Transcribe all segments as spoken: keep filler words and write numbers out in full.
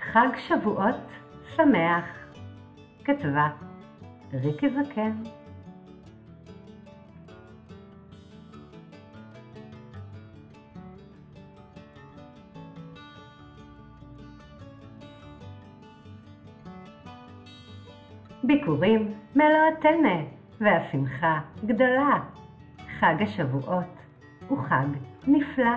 חג שבועות שמח. כתבה ריקי זקן. ביקורים מלוא הטנא והשמחה גדולה. חג השבועות הוא חג נפלא.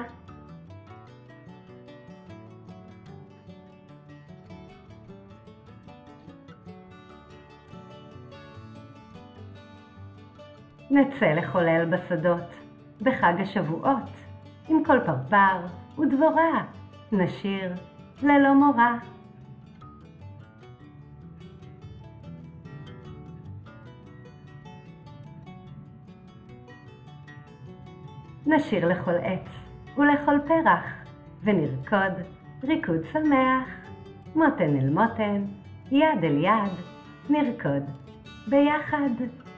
נצא לחולל בשדות בחג השבועות, עם כל פרפר ודבורה, נשיר ללא מורא. נשיר לכל עץ ולכל פרח, ונרקוד ריקוד שמח. מותן אל מותן, יד אל יד, נרקוד ביחד.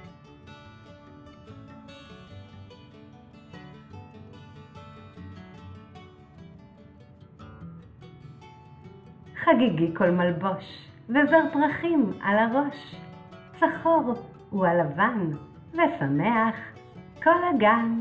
חגיגי כל מלבוש, וזר פרחים על הראש. צחור הוא הלבן, ושמח כל הגן.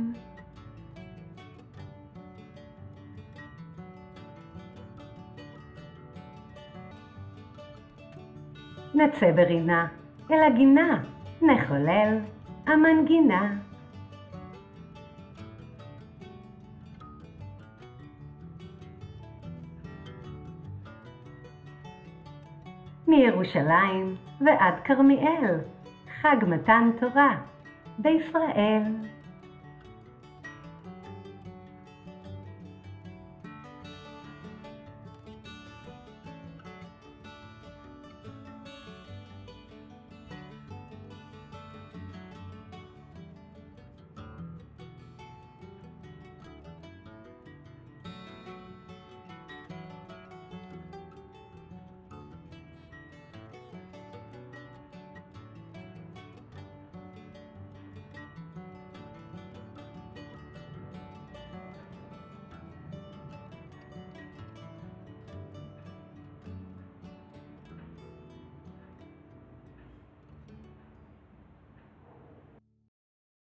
נצא ברינה אל הגינה, נחולל המנגינה. מירושלים ועד כרמיאל, חג מתן תורה בישראל.